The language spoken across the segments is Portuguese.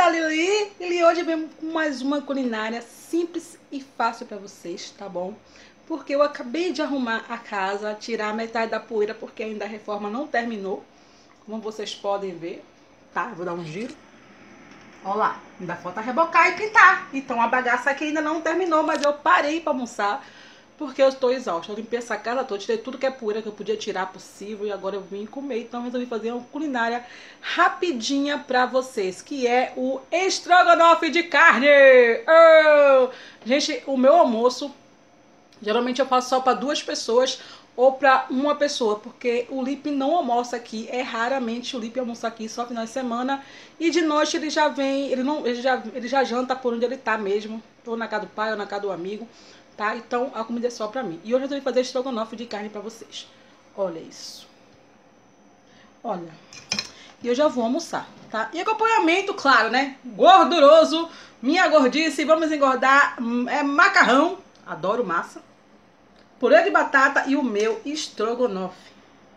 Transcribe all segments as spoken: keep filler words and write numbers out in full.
Lili! E hoje vem com mais uma culinária simples e fácil para vocês, tá bom? Porque eu acabei de arrumar a casa, tirar metade da poeira, porque ainda a reforma não terminou. Como vocês podem ver, tá? Vou dar um giro. Olha lá, ainda falta rebocar e pintar. Então a bagaça aqui ainda não terminou, mas eu parei para almoçar, porque eu estou exausta. Eu limpei essa casa toda, tirei tudo que é poeira que eu podia tirar possível e agora eu vim comer. Então resolvi fazer uma culinária rapidinha pra vocês, que é o estrogonofe de carne. Oh! Gente, o meu almoço, geralmente eu faço só para duas pessoas ou para uma pessoa, porque o Lipe não almoça aqui, é raramente o Lipe almoça aqui, só final de semana. E de noite ele já vem, ele, não, ele, já, ele já janta por onde ele tá mesmo, ou na casa do pai ou na casa do amigo. Tá? Então a comida é só pra mim. E hoje eu resolvi fazer estrogonofe de carne pra vocês. Olha isso. Olha. E eu já vou almoçar, tá? E acompanhamento, claro, né? Gorduroso. Minha gordice. Vamos engordar. É macarrão. Adoro massa. Purê de batata e o meu estrogonofe.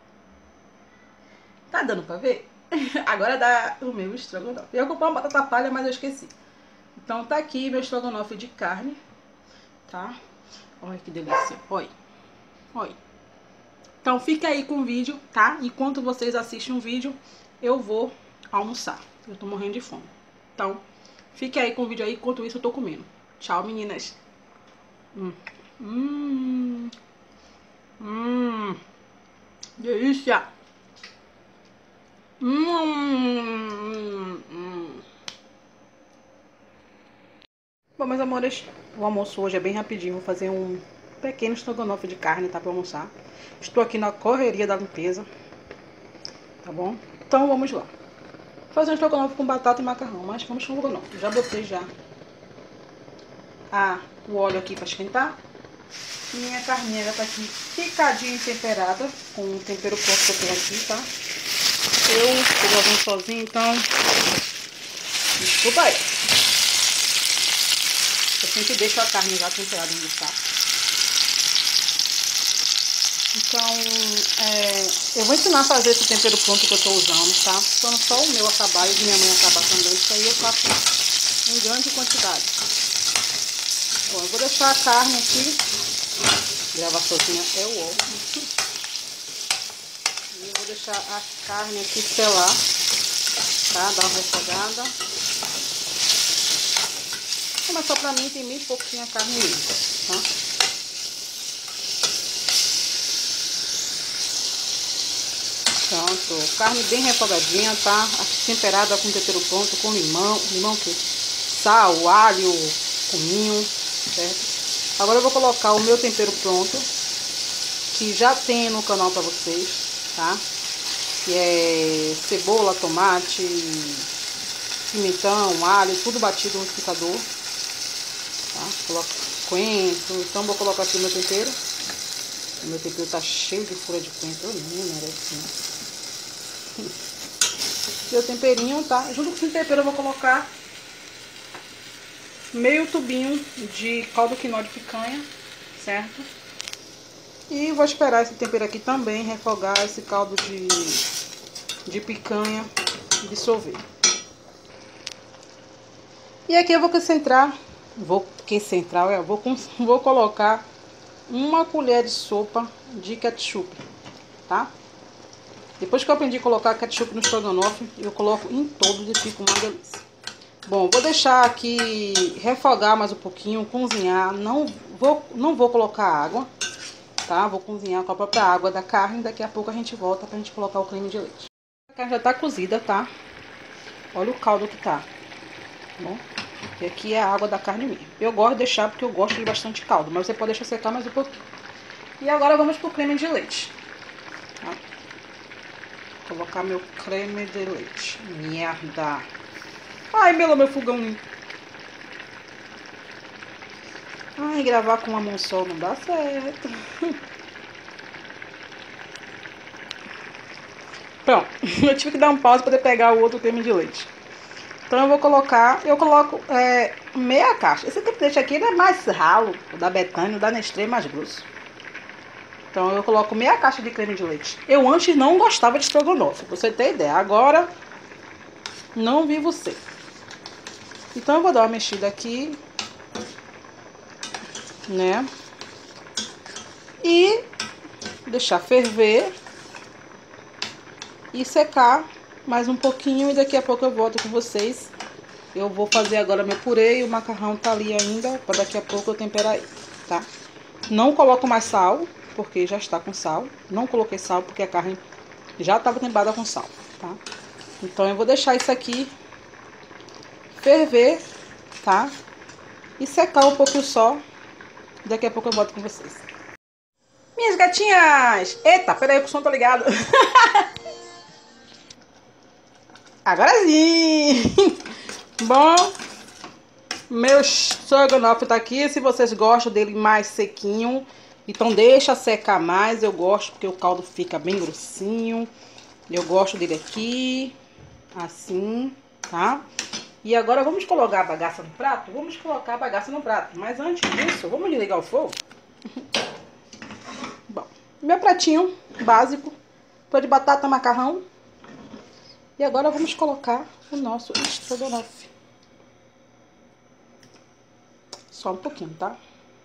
Tá dando pra ver? Agora dá o meu estrogonofe. Eu comprei uma batata palha, mas eu esqueci. Então tá aqui meu estrogonofe de carne. Tá? Olha que delícia. Olha. Olha. Então fica aí com o vídeo, tá? Enquanto vocês assistem o vídeo, eu vou almoçar. Eu tô morrendo de fome. Então, fique aí com o vídeo aí, enquanto isso eu tô comendo. Tchau, meninas. Hum. Hum. Hum. Delícia. Hum. Hum. Bom, meus amores, o almoço hoje é bem rapidinho. Vou fazer um pequeno estrogonofe de carne, tá? Pra almoçar. Estou aqui na correria da limpeza. Tá bom? Então vamos lá. Vou fazer um estrogonofe com batata e macarrão. Mas vamos com o estrogonofe. Já botei já ah, o óleo aqui pra esquentar. Minha carninha já tá aqui picadinha e temperada. Com o tempero pronto que eu tenho aqui, tá? Eu tô gravando sozinho, então desculpa aí. Eu sempre deixo a carne já temperada no saco. Então, é, eu vou ensinar a fazer esse tempero pronto que eu tô usando, tá? Quando só o meu acabar e minha mãe acabar também, isso aí eu faço em grande quantidade. Bom, eu vou deixar a carne aqui. Gravar sozinha é o ovo. E eu vou deixar a carne aqui selar, tá? Dar uma refogada. Mas só pra mim tem meio pouquinho a carne mesmo, tá? Pronto, carne bem refogadinha, tá? Aqui temperada com tempero pronto, com limão, limão que sal, alho, cominho, certo? Agora eu vou colocar o meu tempero pronto, que já tem no canal pra vocês, tá? Que é cebola, tomate, pimentão, alho, tudo batido no liquidificador. Tá? Coloco coentro, então vou colocar aqui o meu tempero. O meu tempero tá cheio de folha de coentro, nem merece, né? E o temperinho, tá? Junto com o tempero eu vou colocar meio tubinho de caldo quinó de picanha, certo? E vou esperar esse tempero aqui também refogar esse caldo de, de picanha dissolver. E aqui eu vou concentrar, vou concentrar, eu vou, vou colocar uma colher de sopa de ketchup, tá? Depois que eu aprendi a colocar ketchup no estrogonofe, eu coloco em todos e fica uma delícia. Bom, vou deixar aqui refogar mais um pouquinho, cozinhar. Não vou, não vou colocar água, tá? Vou cozinhar com a própria água da carne. Daqui a pouco a gente volta pra gente colocar o creme de leite. A carne já tá cozida, tá? Olha o caldo que tá, tá bom? E aqui é a água da carne mesmo. Eu gosto de deixar porque eu gosto de bastante caldo, mas você pode deixar secar mais um pouquinho. E agora vamos pro creme de leite, tá? Vou colocar meu creme de leite. Merda! Ai, meu, meu fogão. Ai, gravar com uma mão só não dá certo. Pronto, eu tive que dar um pause para poder pegar o outro creme de leite. Então eu vou colocar, eu coloco é, meia caixa. Esse creme de leite aqui ele é mais ralo, o da Betânia, o da Nestlé é mais grosso. Então eu coloco meia caixa de creme de leite. Eu antes não gostava de estrogonofe, pra você ter ideia. Agora não vi você. Então eu vou dar uma mexida aqui, né? E deixar ferver e secar mais um pouquinho e daqui a pouco eu volto com vocês. Eu vou fazer agora meu purê e o macarrão tá ali ainda, para daqui a pouco eu temperar ele, tá? Não coloco mais sal, porque já está com sal. Não coloquei sal porque a carne já estava temperada com sal, tá? Então eu vou deixar isso aqui ferver, tá? E secar um pouco só. Daqui a pouco eu volto com vocês. Minhas gatinhas! Eita, peraí que o som tá ligado. Agora sim! Bom, meu estrogonofe tá aqui. Se vocês gostam dele mais sequinho, então deixa secar mais. Eu gosto porque o caldo fica bem grossinho. Eu gosto dele aqui, assim, tá? E agora vamos colocar a bagaça no prato? Vamos colocar a bagaça no prato. Mas antes disso, vamos desligar o fogo? Bom, meu pratinho básico foi de batata, macarrão. E agora vamos colocar o nosso estrogonofe. Só um pouquinho, tá?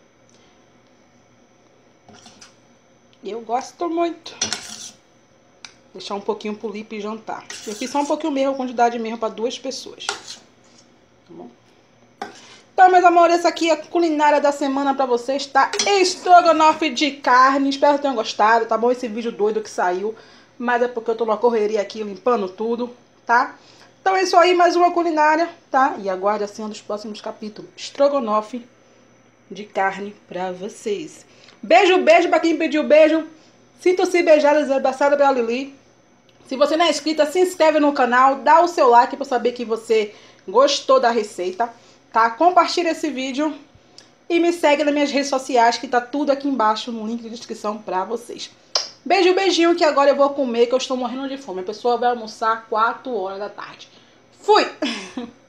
Eu gosto muito. Deixar um pouquinho pro Lipe jantar. Eu fiz só um pouquinho mesmo, a quantidade mesmo para duas pessoas. Tá bom? Então, meus amores, essa aqui é a culinária da semana pra vocês, tá? Estrogonofe de carne. Espero que tenham gostado, tá bom? Esse vídeo doido que saiu. Mas é porque eu tô numa correria aqui, limpando tudo, tá? Então é isso aí, mais uma culinária, tá? E aguarde a cena dos próximos capítulos. Estrogonofe de carne pra vocês. Beijo, beijo pra quem pediu beijo. Sinto-se beijadas e abraçada pela Lili. Se você não é inscrita, se inscreve no canal, dá o seu like pra saber que você gostou da receita, tá? Compartilha esse vídeo e me segue nas minhas redes sociais, que tá tudo aqui embaixo no link de descrição pra vocês. Beijo, beijinho, que agora eu vou comer, que eu estou morrendo de fome. A pessoa vai almoçar quatro horas da tarde. Fui!